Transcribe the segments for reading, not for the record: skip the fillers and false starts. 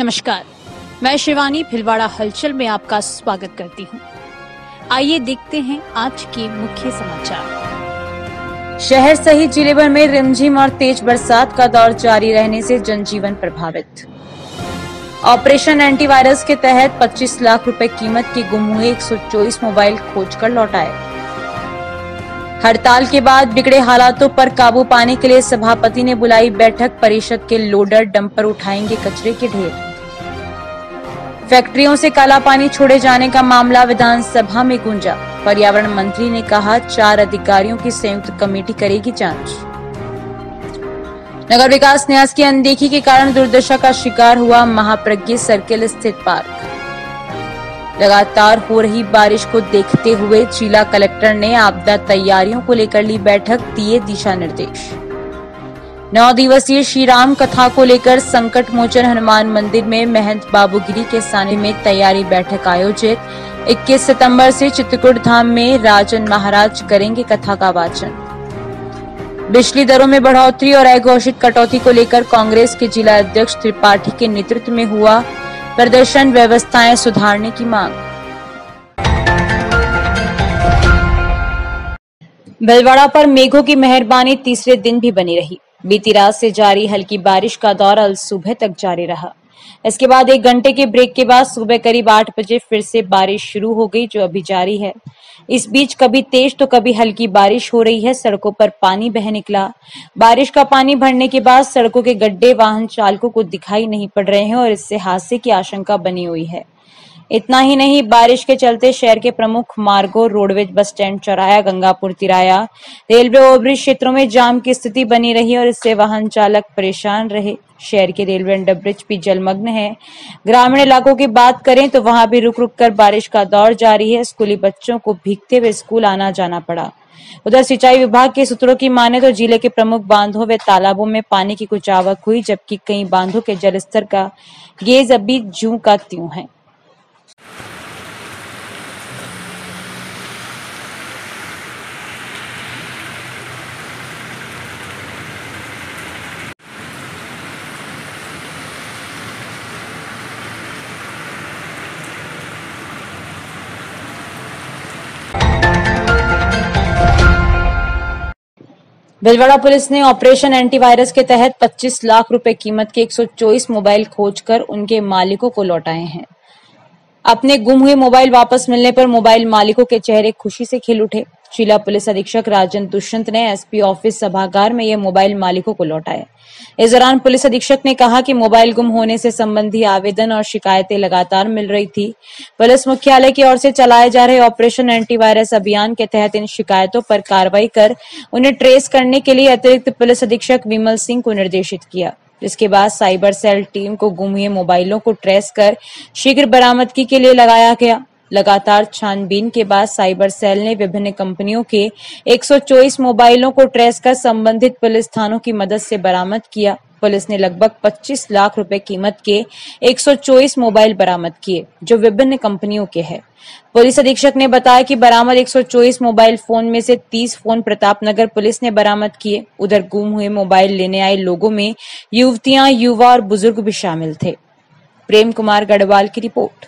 नमस्कार, मैं शिवानी भिलवाड़ा हलचल में आपका स्वागत करती हूं। आइए देखते हैं आज के मुख्य समाचार। शहर सहित जिले भर में रिमझिम और तेज बरसात का दौर जारी रहने से जनजीवन प्रभावित। ऑपरेशन एंटीवायरस के तहत 25 लाख रुपए कीमत के गुम हुए 124 मोबाइल खोजकर लौटाए। हड़ताल के बाद बिगड़े हालातों पर काबू पाने के लिए सभापति ने बुलाई बैठक। परिषद के लोडर डंपर उठाएंगे कचरे के ढेर। फैक्ट्रियों से काला पानी छोड़े जाने का मामला विधानसभा में गूंजा। पर्यावरण मंत्री ने कहा 4 अधिकारियों की संयुक्त कमेटी करेगी जांच। नगर विकास न्यास की अनदेखी के कारण दुर्दशा का शिकार हुआ महाप्रज्ञ सर्किल स्थित पार्क। लगातार हो रही बारिश को देखते हुए जिला कलेक्टर ने आपदा तैयारियों को लेकर ली बैठक, दिए दिशा निर्देश। 9 दिवसीय श्री राम कथा को लेकर संकट मोचन हनुमान मंदिर में महंत बाबूगिरी के सानिध्य में तैयारी बैठक आयोजित। 21 सितंबर से चित्रकूट धाम में राजन महाराज करेंगे कथा का वाचन। बिजली दरों में बढ़ोतरी और अघोषित कटौती को लेकर कांग्रेस के जिला अध्यक्ष त्रिपाठी के नेतृत्व में हुआ प्रदर्शन, व्यवस्थाएं सुधारने की मांग। भिलवाड़ा पर मेघों की मेहरबानी तीसरे दिन भी बनी रही। बीती रात से जारी हल्की बारिश का दौर अल सुबह तक जारी रहा। इसके बाद 1 घंटे के ब्रेक के बाद सुबह करीब 8 बजे फिर से बारिश शुरू हो गई, जो अभी जारी है। इस बीच कभी तेज तो कभी हल्की बारिश हो रही है। सड़कों पर पानी बह निकला। बारिश का पानी भरने के बाद सड़कों के गड्ढे वाहन चालकों को दिखाई नहीं पड़ रहे हैं और इससे हादसे की आशंका बनी हुई है। इतना ही नहीं, बारिश के चलते शहर के प्रमुख मार्गों रोडवेज बस स्टैंड चौराया, गंगापुर तिराया, रेलवे ओवरब्रिज क्षेत्रों में जाम की स्थिति बनी रही और इससे वाहन चालक परेशान रहे। शहर के रेलवे अंडरब्रिज भी जलमग्न है। ग्रामीण इलाकों की बात करें तो वहां भी रुक रुक कर बारिश का दौर जारी है। स्कूली बच्चों को भीगते हुए स्कूल आना जाना पड़ा। उधर सिंचाई विभाग के सूत्रों की माने तो जिले के प्रमुख बांधों व तालाबों में पानी की कुछ आवक हुई, जबकि कई बांधों के जलस्तर का गेज अभी ज्यों का त्यों है। भिलवाड़ा पुलिस ने ऑपरेशन एंटीवायरस के तहत 25 लाख रुपए कीमत के 124 मोबाइल खोजकर उनके मालिकों को लौटाए हैं। अपने गुम हुए मोबाइल वापस मिलने पर मोबाइल मालिकों के चेहरे खुशी से खिल उठे। जिला पुलिस अधीक्षक राजन दुष्यंत ने एसपी ऑफिस सभागार में ये मोबाइल मालिकों को लौटाए। इस दौरान पुलिस अधीक्षक ने कहा कि मोबाइल गुम होने से संबंधी आवेदन और शिकायतें लगातार मिल रही थी। पुलिस मुख्यालय की ओर से चलाए जा रहे ऑपरेशन एंटीवायरस अभियान के तहत इन शिकायतों पर कार्रवाई कर उन्हें ट्रेस करने के लिए अतिरिक्त पुलिस अधीक्षक विमल सिंह को निर्देशित किया। जिसके बाद साइबर सेल टीम को गुम हुए मोबाइलों को ट्रेस कर शीघ्र बरामदगी के लिए लगाया गया। लगातार छानबीन के बाद साइबर सेल ने विभिन्न कंपनियों के 124 मोबाइलों को ट्रेस कर संबंधित पुलिस थानों की मदद से बरामद किया। पुलिस ने लगभग 25 लाख रुपए कीमत के 124 मोबाइल बरामद किए, जो विभिन्न कंपनियों के हैं। पुलिस अधीक्षक ने बताया कि बरामद 124 मोबाइल फोन में से 30 फोन प्रतापनगर पुलिस ने बरामद किए। उधर गुम हुए मोबाइल लेने आए लोगों में युवतियां, युवा और बुजुर्ग भी शामिल थे। प्रेम कुमार गढ़वाल की रिपोर्ट।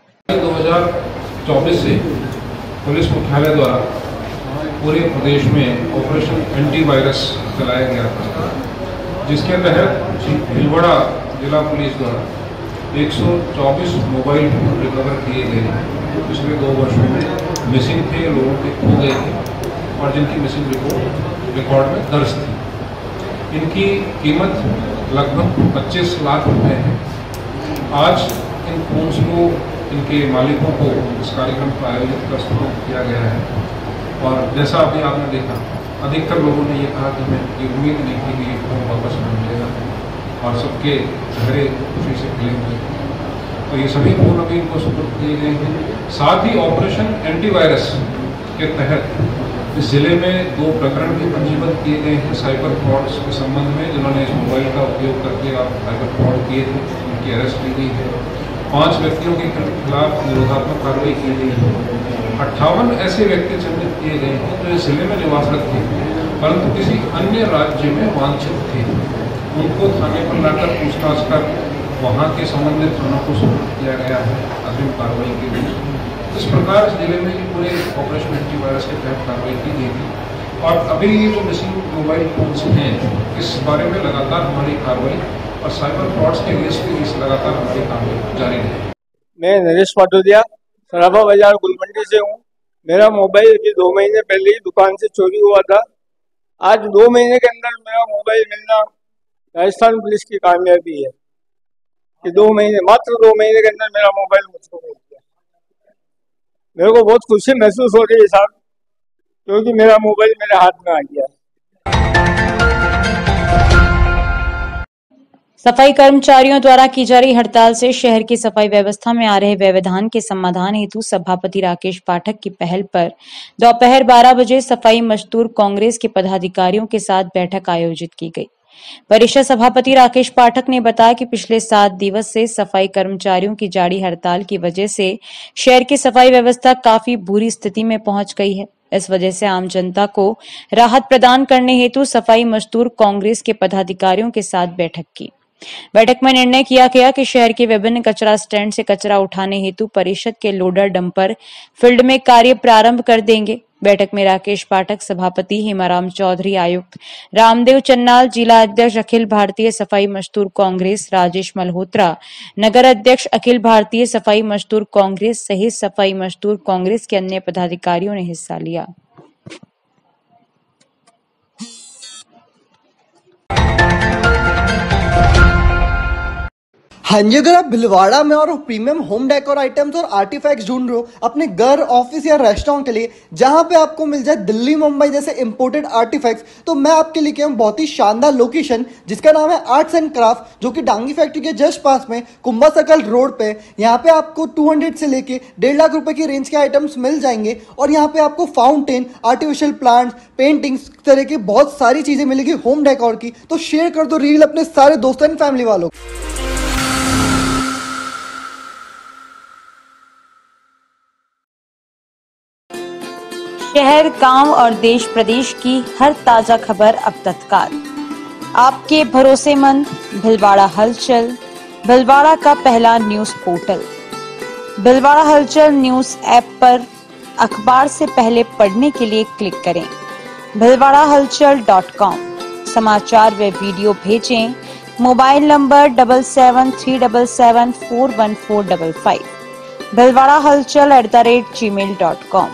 2024 से पुलिस मुख्यालय द्वारा पूरे प्रदेश में ऑपरेशन एंटीवायरस चलाया गया था, जिसके तहत भिलवाड़ा जिला पुलिस द्वारा 124 मोबाइल फोन रिकवर किए गए। पिछले 2 वर्षों में मिसिंग थे, लोगों के खो गए थे और जिनकी मिसिंग रिपोर्ट रिकॉर्ड में दर्ज थी। इनकी कीमत लगभग 25 लाख रुपए है। आज इन फोन्स को, इनके मालिकों को इस कार्यक्रम का आयोजित प्रस्तुत किया गया है और जैसा अभी आपने देखा, अधिकतर लोगों ने ये कहा कि हमें ये उम्मीद नहीं थी कि ये फोन वापस हमें मिलेगा और सबके चेहरे खुशी से खिले हुए। तो ये सभी फोन अभी इनको सुपुर्द किए गए हैं। साथ ही ऑपरेशन एंटीवायरस के तहत इस जिले में 2 प्रकरण भी पंजीबद्ध किए गए हैं साइबर फ्रॉड्स के संबंध में, जिन्होंने इस मोबाइल का उपयोग करके साइबर फ्रॉड किए थे। उनकी अरेस्ट की गई है। 5 व्यक्तियों के खिलाफ निरोधात्मक कार्रवाई की गई है। 58 ऐसे व्यक्ति चिन्हित किए गए हैं जो इस जिले में निवासरत थे, परंतु किसी अन्य राज्य में वांछित थे। उनको थाने पर लाकर पूछताछ कर वहाँ के संबंधित थानों को सुपुर्द किया गया है अग्रिम कार्रवाई के लिए। इस प्रकार जिले में ये पूरे ऑपरेशन एंटीवायरस के तहत कार्रवाई की गई थी। और अभी ये जो मिसिंग मोबाइल फोन्स हैं, इस बारे में लगातार हमारी कार्रवाई और साइबर फ्रॉड्स के लिस्ट की इस लगातार हमारी कार्रवाई जारी है। मैं नरेश पाटोदिया सराफा बाजार गुलमंडी से हूँ। मेरा मोबाइल अभी 2 महीने पहले ही दुकान से चोरी हुआ था। आज 2 महीने के अंदर मेरा मोबाइल मिलना राजस्थान पुलिस की कामयाबी है कि 2 महीने, मात्र 2 महीने के अंदर मेरा मोबाइल मुझको मिल गया। मेरे को बहुत खुशी महसूस हो रही है साहब, क्योंकि मेरा मोबाइल मेरे हाथ में आ गया। सफाई कर्मचारियों द्वारा की जा रही हड़ताल से शहर की सफाई व्यवस्था में आ रहे व्यवधान के समाधान हेतु सभापति राकेश पाठक की पहल पर दोपहर 12 बजे सफाई मजदूर कांग्रेस के पदाधिकारियों के साथ बैठक आयोजित की गई। परिषद सभापति राकेश पाठक ने बताया कि पिछले 7 दिवस से सफाई कर्मचारियों की जारी हड़ताल की वजह से शहर की सफाई व्यवस्था काफी बुरी स्थिति में पहुंच गई है। इस वजह से आम जनता को राहत प्रदान करने हेतु सफाई मजदूर कांग्रेस के पदाधिकारियों के साथ बैठक की। बैठक में निर्णय किया गया कि शहर के विभिन्न कचरा स्टैंड से कचरा उठाने हेतु परिषद के लोडर डंपर फील्ड में कार्य प्रारंभ कर देंगे। बैठक में राकेश पाठक सभापति, हेमाराम चौधरी आयुक्त, रामदेव चन्नाल जिला अध्यक्ष अखिल भारतीय सफाई मजदूर कांग्रेस, राजेश मल्होत्रा नगर अध्यक्ष अखिल भारतीय सफाई मजदूर कांग्रेस सहित सफाई मजदूर कांग्रेस के अन्य पदाधिकारियों ने हिस्सा लिया। हाँ जी, अगर आप भिलवाड़ा में और प्रीमियम होम डेकोर आइटम्स और आर्टिफैक्ट्स ढूंढ रहे हो अपने घर, ऑफिस या रेस्टोरेंट के लिए, जहां पे आपको मिल जाए दिल्ली, मुंबई जैसे इंपोर्टेड आर्टिफैक्ट्स, तो मैं आपके लिए हूँ बहुत ही शानदार लोकेशन जिसका नाम है आर्ट्स एंड क्राफ्ट, जो कि डांगी फैक्ट्री के जस्ट पास में कुंभा सर्कल रोड पे। यहाँ पे आपको 200 से लेके 1.5 लाख रुपए की रेंज के आइटम्स मिल जाएंगे और यहाँ पे आपको फाउंटेन, आर्टिफिशियल प्लांट्स, पेंटिंग्स तरह की बहुत सारी चीजें मिलेगी होम डेकोर की। तो शेयर कर दो रील अपने सारे दोस्तों एंड फैमिली वालों। शहर, गांव और देश प्रदेश की हर ताजा खबर अब तत्काल आपके भरोसेमंद भिलवाड़ा हलचल, भिलवाड़ा का पहला न्यूज पोर्टल। भिलवाड़ा हलचल न्यूज ऐप पर अखबार से पहले पढ़ने के लिए क्लिक करें bhilwadahalchal.com। समाचार व वीडियो भेजें मोबाइल नंबर 7737741455 bhilwadahalchal@gmail.com।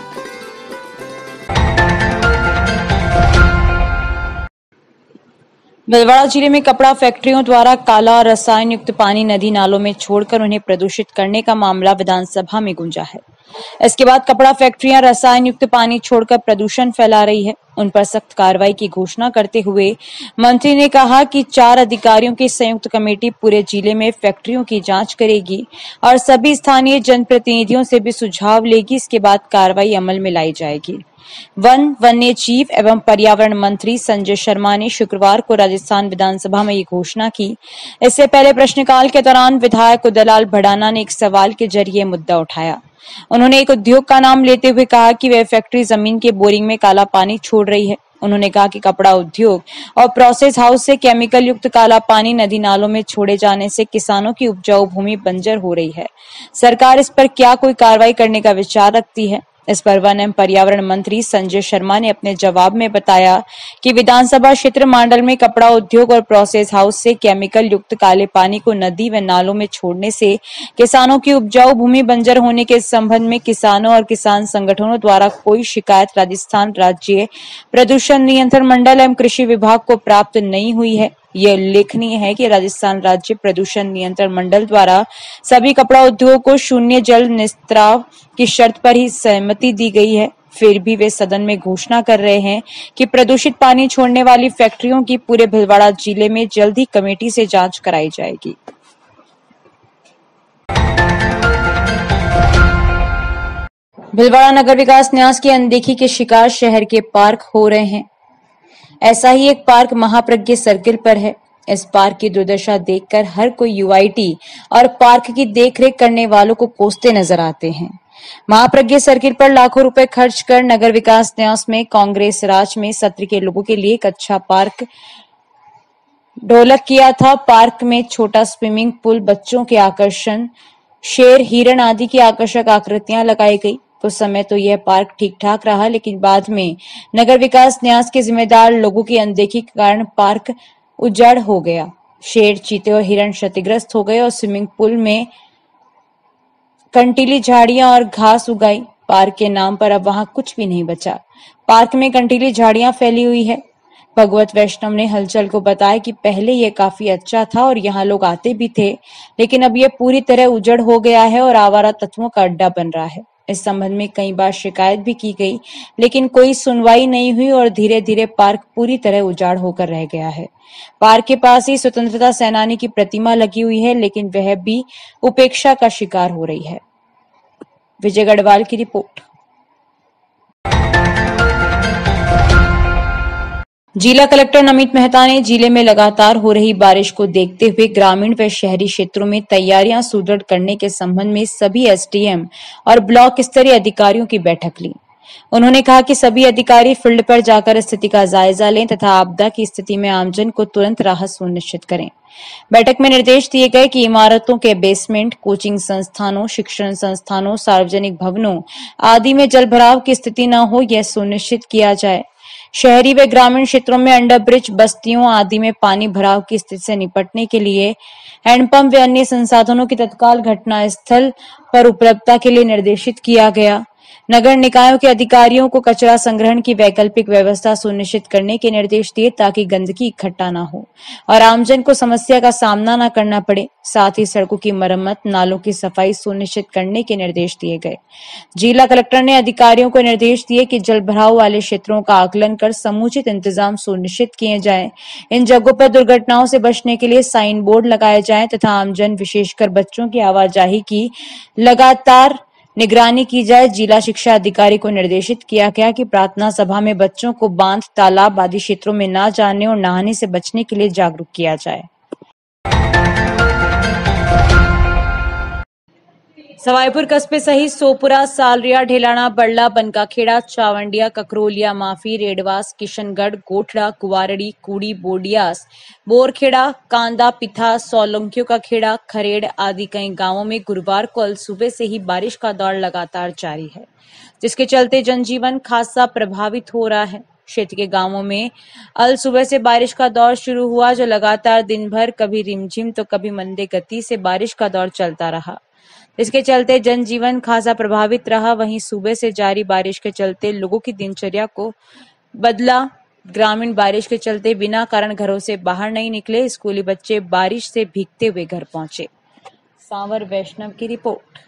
भिलवाड़ा जिले में कपड़ा फैक्ट्रियों द्वारा काला और रसायन युक्त पानी नदी नालों में छोड़कर उन्हें प्रदूषित करने का मामला विधानसभा में गूंजा है। इसके बाद कपड़ा फैक्ट्रियां रसायन युक्त पानी छोड़कर प्रदूषण फैला रही है, उन पर सख्त कार्रवाई की घोषणा करते हुए मंत्री ने कहा कि 4 अधिकारियों की संयुक्त कमेटी पूरे जिले में फैक्ट्रियों की जांच करेगी और सभी स्थानीय जनप्रतिनिधियों से भी सुझाव लेगी। इसके बाद कार्रवाई अमल में लाई जाएगी। वन्य जीव एवं पर्यावरण मंत्री संजय शर्मा ने शुक्रवार को राजस्थान विधानसभा में ये घोषणा की। इससे पहले प्रश्नकाल के दौरान विधायक उदयलाल भड़ाना ने एक सवाल के जरिए मुद्दा उठाया। उन्होंने एक उद्योग का नाम लेते हुए कहा कि वह फैक्ट्री जमीन के बोरिंग में काला पानी छोड़ रही है। उन्होंने कहा कि कपड़ा उद्योग और प्रोसेस हाउस से केमिकल युक्त काला पानी नदी नालों में छोड़े जाने से किसानों की उपजाऊ भूमि बंजर हो रही है। सरकार इस पर क्या कोई कार्रवाई करने का विचार रखती है? इस पर वन एवं पर्यावरण मंत्री संजय शर्मा ने अपने जवाब में बताया कि विधानसभा क्षेत्र मंडल में कपड़ा उद्योग और प्रोसेस हाउस से केमिकल युक्त काले पानी को नदी व नालों में छोड़ने से किसानों की उपजाऊ भूमि बंजर होने के संबंध में किसानों और किसान संगठनों द्वारा कोई शिकायत राजस्थान राज्य प्रदूषण नियंत्रण मंडल एवं कृषि विभाग को प्राप्त नहीं हुई है। यह उल्लेखनीय है कि राजस्थान राज्य प्रदूषण नियंत्रण मंडल द्वारा सभी कपड़ा उद्योग को शून्य जल निस्ताव की शर्त पर ही सहमति दी गई है। फिर भी वे सदन में घोषणा कर रहे हैं कि प्रदूषित पानी छोड़ने वाली फैक्ट्रियों की पूरे भिलवाड़ा जिले में जल्द ही कमेटी से जांच कराई जाएगी। भिलवाड़ा नगर विकास न्यास की अनदेखी के शिकार शहर के पार्क हो रहे हैं। ऐसा ही एक पार्क महाप्रज्ञ सर्किल पर है। इस पार्क की दुर्दशा देखकर हर कोई यूआईटी और पार्क की देखरेख करने वालों को कोसते नजर आते हैं। महाप्रज्ञ सर्किल पर लाखों रुपए खर्च कर नगर विकास न्यास में कांग्रेस राज में सत्र के लोगों के लिए एक अच्छा पार्क ढोलक किया था पार्क में छोटा स्विमिंग पूल, बच्चों के आकर्षण, शेर, हिरण आदि की आकर्षक आकृतियां लगाई गई। कुछ समय तो यह पार्क ठीक ठाक रहा, लेकिन बाद में नगर विकास न्यास के जिम्मेदार लोगों की अनदेखी के कारण पार्क उजाड़ हो गया। शेर, चीते और हिरण क्षतिग्रस्त हो गए और स्विमिंग पूल में कंटीली झाड़ियां और घास उगाई। पार्क के नाम पर अब वहां कुछ भी नहीं बचा। पार्क में कंटीली झाड़ियां फैली हुई है। भगवत वैष्णव ने हलचल को बताया कि पहले यह काफी अच्छा था और यहाँ लोग आते भी थे, लेकिन अब यह पूरी तरह उजड़ हो गया है और आवारा तत्वों का अड्डा बन रहा है। इस संबंध में कई बार शिकायत भी की गई, लेकिन कोई सुनवाई नहीं हुई और धीरे धीरे पार्क पूरी तरह उजाड़ होकर रह गया है। पार्क के पास ही स्वतंत्रता सेनानी की प्रतिमा लगी हुई है, लेकिन वह भी उपेक्षा का शिकार हो रही है। विजय गढ़वाल की रिपोर्ट। जिला कलेक्टर नमित मेहता ने जिले में लगातार हो रही बारिश को देखते हुए ग्रामीण व शहरी क्षेत्रों में तैयारियां सुदृढ़ करने के संबंध में सभी एसडीएम और ब्लॉक स्तरीय अधिकारियों की बैठक ली। उन्होंने कहा कि सभी अधिकारी फील्ड पर जाकर स्थिति का जायजा लें तथा आपदा की स्थिति में आमजन को तुरंत राहत सुनिश्चित करें। बैठक में निर्देश दिए गए कि इमारतों के बेसमेंट, कोचिंग संस्थानों, शिक्षण संस्थानों, सार्वजनिक भवनों आदि में जलभराव की स्थिति न हो, यह सुनिश्चित किया जाए। शहरी व ग्रामीण क्षेत्रों में अंडर ब्रिज, बस्तियों आदि में पानी भराव की स्थिति से निपटने के लिए हैंडपंप व अन्य संसाधनों की तत्काल घटना स्थल पर उपलब्धता के लिए निर्देशित किया गया। नगर निकायों के अधिकारियों को कचरा संग्रहण की वैकल्पिक व्यवस्था सुनिश्चित करने के निर्देश दिए ताकि गंदगी इकट्ठा न हो और आमजन को समस्या का सामना न करना पड़े। साथ ही सड़कों की मरम्मत, नालों की सफाई सुनिश्चित करने के निर्देश दिए गए। जिला कलेक्टर ने अधिकारियों को निर्देश दिए कि जलभराव वाले क्षेत्रों का आकलन कर समुचित इंतजाम सुनिश्चित किए जाएं। इन जगहों पर दुर्घटनाओं से बचने के लिए साइन बोर्ड लगाए जाएं तथा आमजन विशेषकर बच्चों की आवाजाही की लगातार निगरानी की जाए। जिला शिक्षा अधिकारी को निर्देशित किया गया कि प्रार्थना सभा में बच्चों को बांध, तालाब आदि क्षेत्रों में न जाने और नहाने से बचने के लिए जागरूक किया जाए। सवाईपुर कस्बे सहित सोपुरा, सालरिया, ढेलाना, बड़ला, बनकाखेड़ा, चावंडिया, ककरोलिया, माफी, रेडवास, किशनगढ़, गोठड़ा, कुवारड़ी, कूड़ी, बोडियास, बोरखेड़ा, कांदा, पिथा, सोलंकियों का खेड़ा, खरेड़ आदि कई गांवों में गुरुवार को अल सुबह से ही बारिश का दौर लगातार जारी है, जिसके चलते जनजीवन खासा प्रभावित हो रहा है। क्षेत्र के गांवों में अल सुबह से बारिश का दौर शुरू हुआ, जो लगातार दिन भर कभी रिमझिम तो कभी मंदे गति से बारिश का दौर चलता रहा। इसके चलते जनजीवन खासा प्रभावित रहा। वहीं सुबह से जारी बारिश के चलते लोगों की दिनचर्या को बदला। ग्रामीण बारिश के चलते बिना कारण घरों से बाहर नहीं निकले। स्कूली बच्चे बारिश से भीगते हुए घर पहुंचे। सांवर वैष्णव की रिपोर्ट।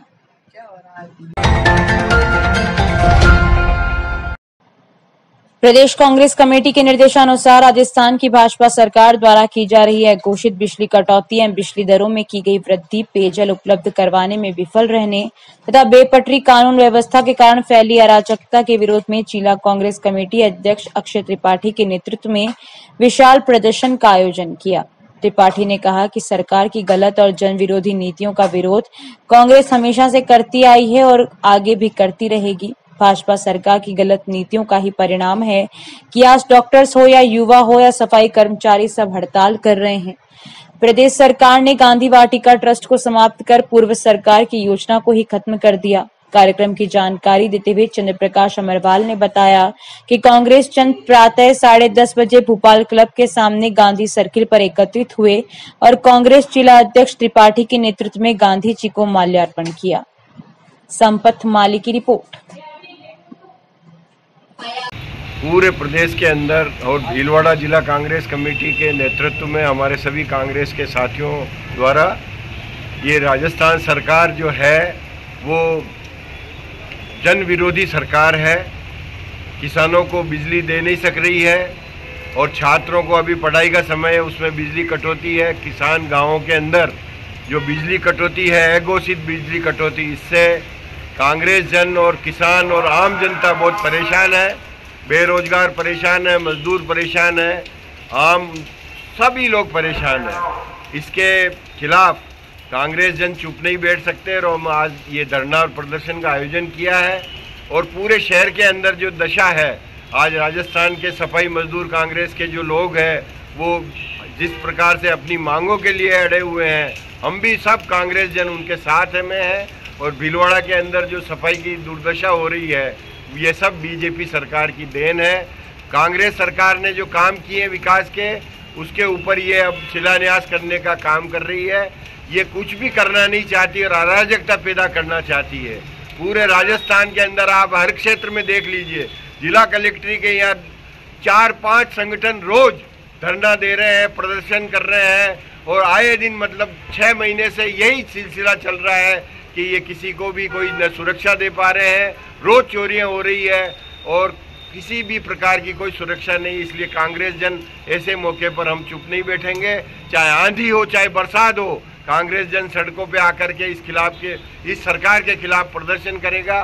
प्रदेश कांग्रेस कमेटी के निर्देशानुसार राजस्थान की भाजपा सरकार द्वारा की जा रही है घोषित बिजली कटौती एवं बिजली दरों में की गई वृद्धि, पेयजल उपलब्ध करवाने में विफल रहने तथा बेपटरी कानून व्यवस्था के कारण फैली अराजकता के विरोध में जिला कांग्रेस कमेटी अध्यक्ष अक्षय त्रिपाठी के नेतृत्व में विशाल प्रदर्शन का आयोजन किया। त्रिपाठी ने कहा कि सरकार की गलत और जन विरोधी नीतियों का विरोध कांग्रेस हमेशा से करती आई है और आगे भी करती रहेगी। भाजपा सरकार की गलत नीतियों का ही परिणाम है कि आज डॉक्टर्स हो या युवा हो या सफाई कर्मचारी सब हड़ताल कर रहे हैं। प्रदेश सरकार ने गांधी वाटिका ट्रस्ट को समाप्त कर पूर्व सरकार की योजना को ही खत्म कर दिया। कार्यक्रम की जानकारी देते हुए चंद्र प्रकाश अमरवाल ने बताया कि कांग्रेस जन प्रातः 10:30 बजे भोपाल क्लब के सामने गांधी सर्किल पर एकत्रित हुए और कांग्रेस जिला अध्यक्ष त्रिपाठी के नेतृत्व में गांधी जी को माल्यार्पण किया। संपत माली की रिपोर्ट। पूरे प्रदेश के अंदर और भीलवाड़ा जिला कांग्रेस कमेटी के नेतृत्व में हमारे सभी कांग्रेस के साथियों द्वारा ये राजस्थान सरकार जो है वो जन विरोधी सरकार है। किसानों को बिजली दे नहीं सक रही है और छात्रों को अभी पढ़ाई का समय है, उसमें बिजली कटौती है। किसान गांवों के अंदर जो बिजली कटौती है, अघोषित बिजली कटौती, इससे कांग्रेस जन और किसान और आम जनता बहुत परेशान है। बेरोजगार परेशान है, मजदूर परेशान है, आम सभी लोग परेशान हैं। इसके खिलाफ कांग्रेस जन चुप नहीं बैठ सकते और हम आज ये धरना और प्रदर्शन का आयोजन किया है। और पूरे शहर के अंदर जो दशा है, आज राजस्थान के सफाई मजदूर कांग्रेस के जो लोग हैं वो जिस प्रकार से अपनी मांगों के लिए अड़े हुए हैं, हम भी सब कांग्रेस जन उनके साथ में हैं। और भीलवाड़ा के अंदर जो सफाई की दुर्दशा हो रही है, ये सब बीजेपी सरकार की देन है। कांग्रेस सरकार ने जो काम किए विकास के, उसके ऊपर ये अब शिलान्यास करने का काम कर रही है। ये कुछ भी करना नहीं चाहती और अराजकता पैदा करना चाहती है। पूरे राजस्थान के अंदर आप हर क्षेत्र में देख लीजिए, जिला कलेक्ट्री के यहाँ 4-5 संगठन रोज धरना दे रहे हैं, प्रदर्शन कर रहे हैं। और आए दिन मतलब 6 महीने से यही सिलसिला चल रहा है कि ये किसी को भी कोई न सुरक्षा दे पा रहे हैं। रोज चोरियां हो रही है और किसी भी प्रकार की कोई सुरक्षा नहीं। इसलिए कांग्रेस जन ऐसे मौके पर हम चुप नहीं बैठेंगे, चाहे आंधी हो चाहे बरसात हो। कांग्रेस जन सड़कों पे आकर के इस सरकार के खिलाफ प्रदर्शन करेगा।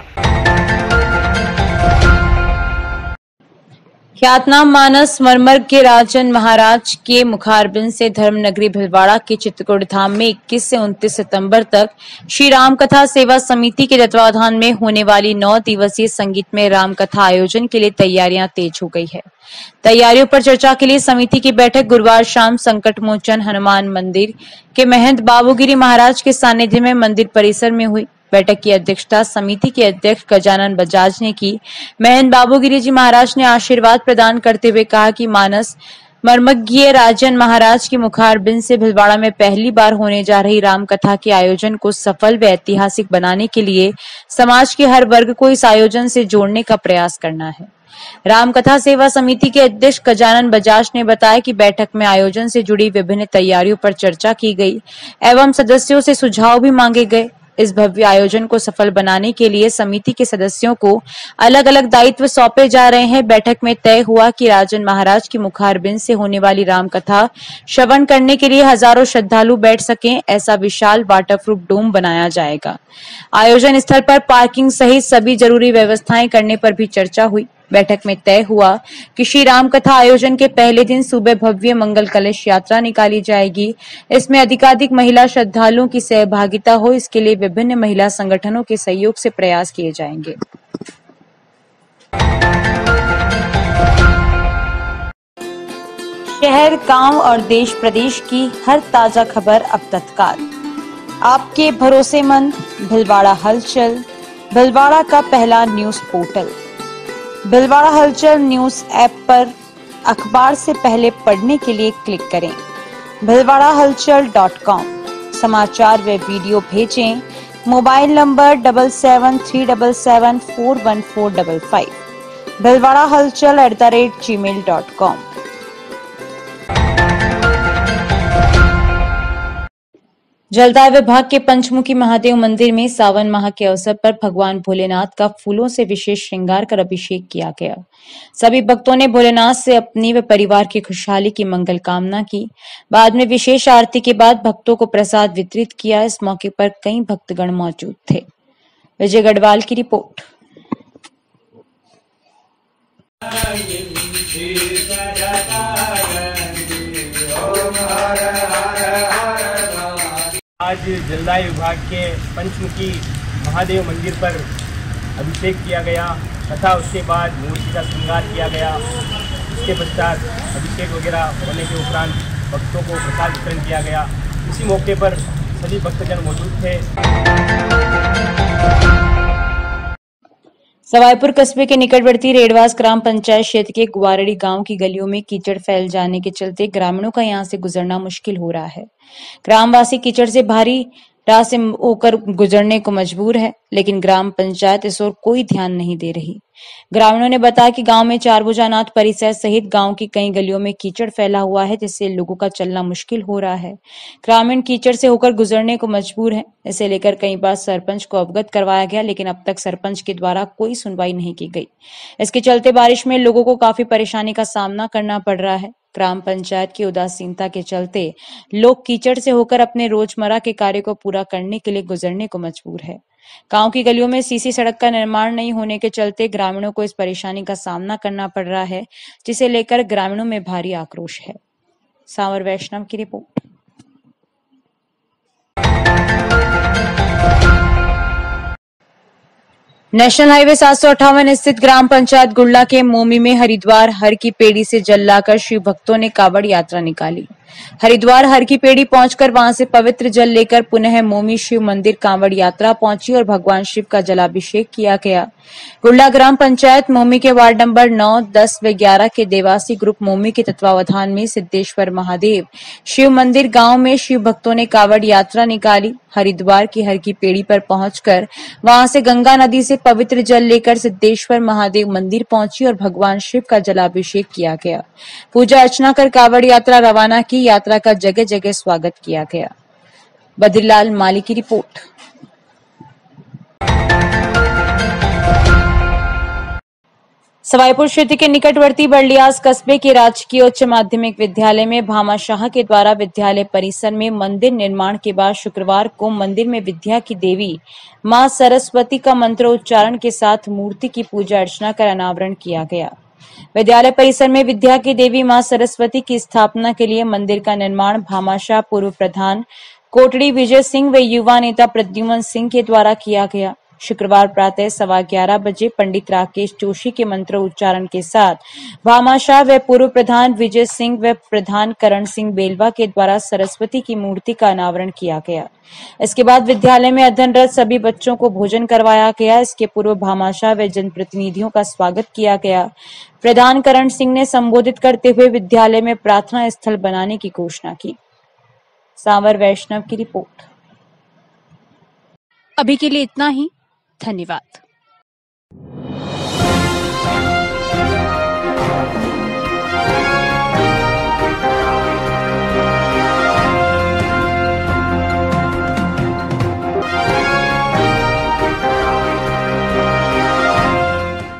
ख्यातनाम मानस मरमर के राजन महाराज के मुखारबिंद से धर्मनगरी भिलवाड़ा के चित्रकूट धाम में 21 से 29 सितंबर तक श्री राम कथा सेवा समिति के तत्वाधान में होने वाली 9 दिवसीय संगीतमय राम कथा आयोजन के लिए तैयारियां तेज हो गई है। तैयारियों पर चर्चा के लिए समिति की बैठक गुरुवार शाम संकट मोचन हनुमान मंदिर के महंत बाबूगिरी महाराज के सानिध्य में मंदिर परिसर में हुई। बैठक की अध्यक्षता समिति के अध्यक्ष गजानन बजाज ने की। महंत बाबूगिरी जी महाराज ने आशीर्वाद प्रदान करते हुए कहा कि मानस मर्मज्ञ राजन महाराज की मुखारबिंद से भिलवाड़ा में पहली बार होने जा रही राम कथा के आयोजन को सफल व ऐतिहासिक बनाने के लिए समाज के हर वर्ग को इस आयोजन से जोड़ने का प्रयास करना है। राम कथा सेवा समिति के अध्यक्ष गजानन बजाज ने बताया कि बैठक में आयोजन से जुड़ी विभिन्न तैयारियों पर चर्चा की गई एवं सदस्यों से सुझाव भी मांगे गए। इस भव्य आयोजन को सफल बनाने के लिए समिति के सदस्यों को अलग अलग दायित्व सौंपे जा रहे हैं। बैठक में तय हुआ कि राजन महाराज की मुखारबिंद से होने वाली राम कथा श्रवण करने के लिए हजारों श्रद्धालु बैठ सकें, ऐसा विशाल वाटरप्रूफ डोम बनाया जाएगा। आयोजन स्थल पर पार्किंग सहित सभी जरूरी व्यवस्थाएं करने पर भी चर्चा हुई। बैठक में तय हुआ कि श्री राम कथा आयोजन के पहले दिन सुबह भव्य मंगल कलश यात्रा निकाली जाएगी। इसमें अधिकाधिक महिला श्रद्धालुओं की सहभागिता हो, इसके लिए विभिन्न महिला संगठनों के सहयोग से प्रयास किए जाएंगे। शहर, गांव और देश प्रदेश की हर ताजा खबर अब तत्काल आपके भरोसेमंद भिलवाड़ा हलचल, भिलवाड़ा का पहला न्यूज पोर्टल। भिलवाड़ा हलचल न्यूज ऐप पर अखबार से पहले पढ़ने के लिए क्लिक करें bhilwadahalchal.com। समाचार व वीडियो भेजें मोबाइल नंबर 7737741455 bhilwadahalchal@gmail.com। जलदाय विभाग के पंचमुखी महादेव मंदिर में सावन माह के अवसर पर भगवान भोलेनाथ का फूलों से विशेष श्रृंगार कर अभिषेक किया गया। सभी भक्तों ने भोलेनाथ से अपनी व परिवार की खुशहाली की मंगल कामना की। बाद में विशेष आरती के बाद भक्तों को प्रसाद वितरित किया। इस मौके पर कई भक्तगण मौजूद थे। विजय गढ़वाल की रिपोर्ट। आज जलदाय विभाग के पंचमुखी महादेव मंदिर पर अभिषेक किया गया तथा उसके बाद मूर्ति का श्रृंगार किया गया। उसके पश्चात अभिषेक वगैरह होने के उपरांत भक्तों को प्रसाद वितरण किया गया। इसी मौके पर सभी भक्तजन मौजूद थे। सवाईपुर कस्बे के निकटवर्ती रेडवास ग्राम पंचायत क्षेत्र के गुवारड़ी गांव की गलियों में कीचड़ फैल जाने के चलते ग्रामीणों का यहां से गुजरना मुश्किल हो रहा है। ग्रामवासी कीचड़ से भारी राह से होकर गुजरने को मजबूर है, लेकिन ग्राम पंचायत इस ओर कोई ध्यान नहीं दे रही। ग्रामीणों ने बताया कि गांव में चारभुजानाथ परिसर सहित गांव की कई गलियों में कीचड़ फैला हुआ है, जिससे लोगों का चलना मुश्किल हो रहा है। ग्रामीण कीचड़ से होकर गुजरने को मजबूर है। इसे लेकर कई बार सरपंच को अवगत करवाया गया, लेकिन अब तक सरपंच के द्वारा कोई सुनवाई नहीं की गई। इसके चलते बारिश में लोगों को काफी परेशानी का सामना करना पड़ रहा है। ग्राम पंचायत की उदासीनता के चलते लोग कीचड़ से होकर अपने रोजमर्रा के कार्य को पूरा करने के लिए गुजरने को मजबूर है। गांव की गलियों में सीसी सड़क का निर्माण नहीं होने के चलते ग्रामीणों को इस परेशानी का सामना करना पड़ रहा है, जिसे लेकर ग्रामीणों में भारी आक्रोश है। सांवर वैष्णव की रिपोर्ट। नेशनल हाईवे 758 स्थित ग्राम पंचायत गुड़ला के मोमी में हरिद्वार हर की पेड़ी से जल लाकर शिव भक्तों ने कावड़ यात्रा निकाली। हरिद्वार हर की पेड़ी पहुंचकर वहां से पवित्र जल लेकर पुनः मोमी शिव मंदिर कांवड़ यात्रा पहुंची और भगवान शिव का जलाभिषेक किया गया। गुड़ला ग्राम पंचायत मोमी के वार्ड नंबर 9, 10 व 11 के देवासी ग्रुप मोमी के तत्वावधान में सिद्धेश्वर महादेव शिव मंदिर गांव में शिव भक्तों ने कांवड़ यात्रा निकाली। हरिद्वार की हर की पेड़ी पर पहुंचकर वहां से गंगा नदी से पवित्र जल लेकर सिद्धेश्वर महादेव मंदिर पहुंची और भगवान शिव का जलाभिषेक किया गया। पूजा अर्चना कर कांवड़ यात्रा रवाना की। यात्रा का जगह जगह स्वागत किया गया। बद्रीलाल माली की रिपोर्ट। सवाईपुर क्षेत्र के निकटवर्ती बर्लियास कस्बे के राजकीय उच्च माध्यमिक विद्यालय में भामाशाह के द्वारा विद्यालय परिसर में मंदिर निर्माण के बाद शुक्रवार को मंदिर में विद्या की देवी मां सरस्वती का मंत्रोच्चारण के साथ मूर्ति की पूजा अर्चना कर अनावरण किया गया। विद्यालय परिसर में विद्या की देवी मां सरस्वती की स्थापना के लिए मंदिर का निर्माण भामाशाह पूर्व प्रधान कोटड़ी विजय सिंह व युवा नेता प्रद्युमन सिंह के द्वारा किया गया। शुक्रवार प्रातः 11:15 बजे पंडित राकेश जोशी के मंत्र उच्चारण के साथ भामाशाह व पूर्व प्रधान विजय सिंह व प्रधान करण सिंह बेलवा के द्वारा सरस्वती की मूर्ति का अनावरण किया गया। इसके बाद विद्यालय में अध्ययनरत सभी बच्चों को भोजन करवाया गया। इसके पूर्व भामाशाह व जनप्रतिनिधियों का स्वागत किया गया। प्रधान करण सिंह ने संबोधित करते हुए विद्यालय में प्रार्थना स्थल बनाने की घोषणा की। सांवर वैष्णव की रिपोर्ट। अभी के लिए इतना ही। धन्यवाद।